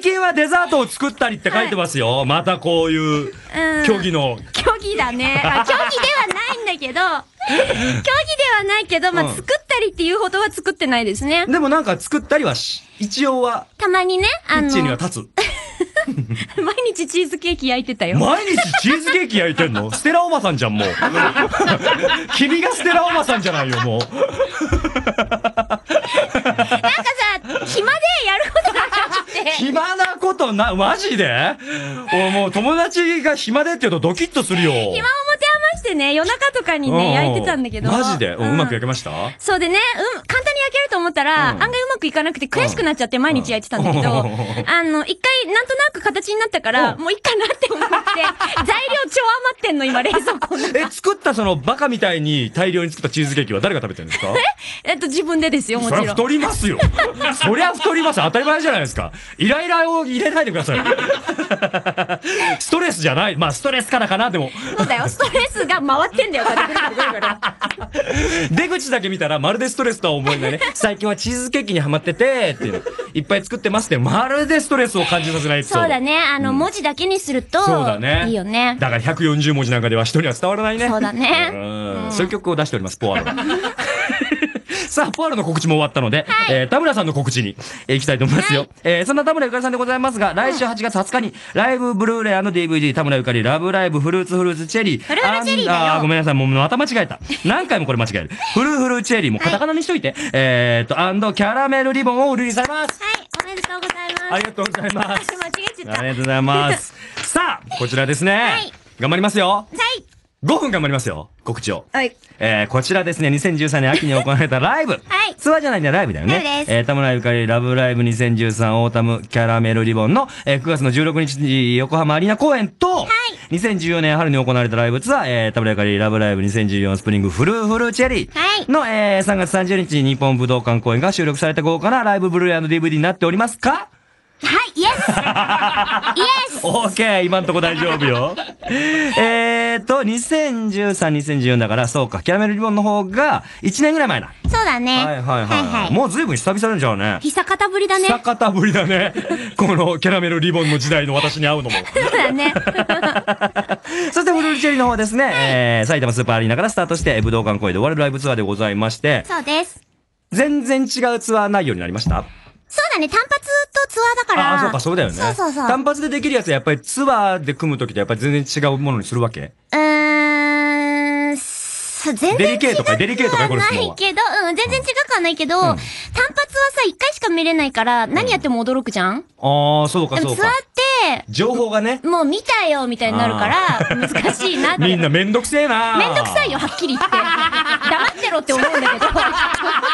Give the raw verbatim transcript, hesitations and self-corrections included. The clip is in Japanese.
近はデザートを作ったりって書いてますよ。はい、またこういう虚偽の。 虚偽だね。あ、虚偽ではないんだけど、虚偽ではないけど、まあ、作ったりっていうほどは作ってないですね。 でもなんか作ったりはし、一応は。 たまにね、あの。 キッチンには立つ。 毎日チーズケーキ焼いてたよ。 毎日チーズケーキ焼いてんの？ステラおばさんじゃん、もう。君がステラおばさんじゃないよ、もう。なんかさ、 暇でやることがなくて。 暇なことな、マジで？おもう友達が暇でって言うとドキッとするよ。 暇を持て余してね、夜中とかにね、焼いてたんだけど。 マジで、うん、うまく焼けました？ そうでね、うん、簡単に焼けると思ったら、うん、案外うまくいかなくて悔しくなっちゃって毎日焼いてたんだけど、うん、あの、一回なんとなく形になったから、もういいかなって思って、材料超余ってんの、今、冷蔵庫の。 え、作ったそのバカみたいに大量に作ったチーズケーキは誰が食べてるんですか？ ええっと、自分でですよ、もちろん。 そりゃ太りますよ。そりゃ太ります。当たり前じゃないですか。イライラを入れないでください。ストレスじゃない。まあ、ストレスからかな、でも。 そうだよ、ストレスが回ってんだよ、 出口だけ見たら、まるでストレスとは思えないね。最近はチーズケーキにハマってて、っていうの。いっぱい作ってますって、まるでストレスを感じさせないと。 そうだね。あの、うん、文字だけにすると、そうだね。いいよね。 だからひゃくよんじゅう文字なんかでは人には伝わらないね。 そうだね。 うん。そういう曲を出しております、ポアロ。さあ、ポアロの告知も終わったので、はい、えー、田村さんの告知に、えー、行きたいと思いますよ。はい、えー、そんな田村ゆかりさんでございますが、来週はちがつはつかに、ライブブルーレイ&ディーブイディー 田村ゆかりラブライブフルーツフルーツチェリー。 フルフルチェリーだよ。 あー、ごめんなさい、もうまた間違えた。何回もこれ間違える。フルフルチェリーもカタカナにしといて、はい、えーと、アンドキャラメルリボンをリリースされます。 はい、おめでとうございます。 ありがとうございます。 間違えちゃった。 ありがとうございます。さあ、こちらですね。はい。頑張りますよ。 はい。 ごふん頑張りますよ。告知を。 はい。 えー、こちらですね、にせんじゅうさんねん秋に行われたライブ。はい。ツアーじゃないんだよ、ライブだよね。 ライブです。 えー、田村ゆかりラブライブにせんじゅうさんオータムキャラメルリボンの、えー、くがつのじゅうろくにち横浜アリーナ公演と、はい。にせんじゅうよねん春に行われたライブツアー、えー、田村ゆかりラブライブにせんじゅうよんスプリングフルフルチェリー。はい。の、えー、さんがつさんじゅうにち日本武道館公演が収録された豪華なライブブルーレイ&ディーブイディー になっておりますか？ はい、イエスイエスオーケー今んとこ大丈夫よ。えーと、にせんじゅうさん、にせんじゅうよんだから、そうか、キャラメルリボンの方がいちねんぐらい前だ。 そうだね。 はいはいはい。はいはい、もう随分久々なんじゃうね。 久方ぶりだね。 久方ぶりだね。このキャラメルリボンの時代の私に会うのも。 そうだね。 そしてフルールチェリーの方ですね、はい、えー、埼玉スーパーアリーナからスタートして武道館公演で終わるライブツアーでございまして。 そうです。 全然違うツアー内容になりました？ そうだね、単発とツアーだから。 ああ、そうか、そうだよね。 そうそうそう。 単発でできるやつはやっぱりツアーで組むときとやっぱり全然違うものにするわけ？ うーん、全然違くはないけど、うん、全然違くはないけど、うん、単発はさ、一回しか見れないから、何やっても驚くじゃん、うん、ああ、そうか、そうか。 ツアーって、 情報がね。 もう見たよ、みたいになるから、難しいなって。 みんなめんどくせえな。 めんどくさいよ、はっきり言って。黙ってろって思うんだけど。